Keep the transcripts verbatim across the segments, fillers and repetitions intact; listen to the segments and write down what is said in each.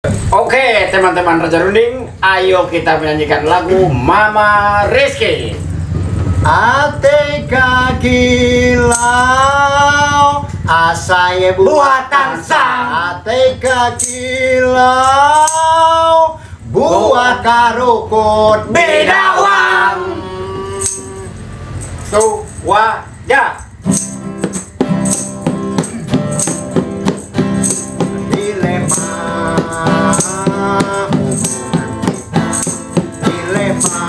Oke teman-teman Raja Runding, ayo kita menyanyikan lagu Mama Rizky. Ate kakilau asaye buatan sang. Ate kakilau buat karukut bedawang. So wajah dilema dilema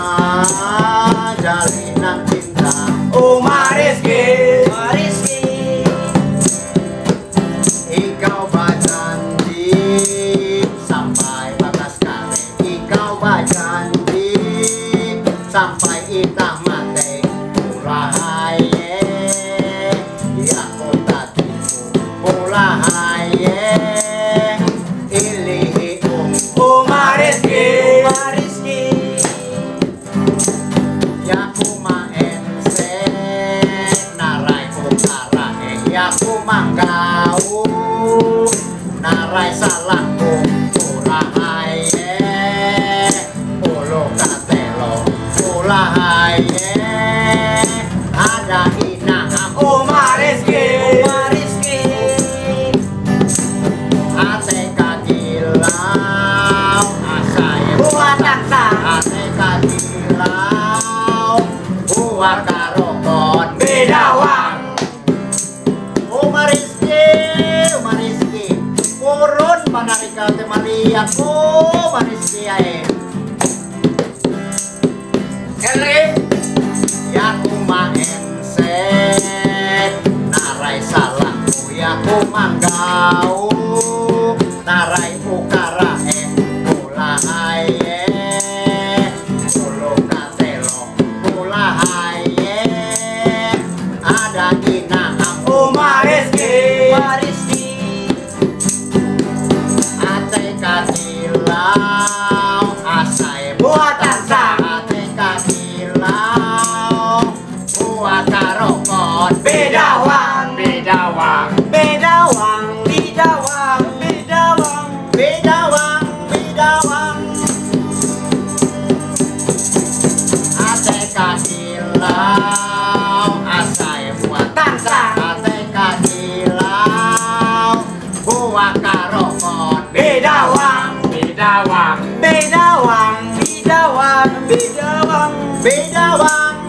jalinan cinta Uma Rizky. Rizky, ikau berjanji sampai batas kali. Ikau berjanji sampai itah mati. Mulai ya kota tipu. Mulai ilihi um Uma Rizky. Rizky, ya kuma ense narai utara ya kumanggau narai salahku ulahaye ulu katelo ulahaye ada inaham Uma Rizky. Rizky, ate kakilau asaye Buatan sang. ate kakilau buat karokot Bedawang. Uma Rizky, Uma Rizky, urun manarika temaliak Uma Rizky ae. Henry. Ya kuma ense narai salahku ya kumanggau narai ukara e ulahaye ulu katelo ulahaye ada inaham Uma Rizky. Rizky, ate kakilau asae Buatan sang. ate kakilau buat karokot Bedawang. Bedawang. bedawang Bedawang. Bedawang. bedawang bedawang ate kakilau asae buatan sang ate kakilau buat karokot Bedawang. Bedawang. bedawang Bedawang. Bedawang. bedawang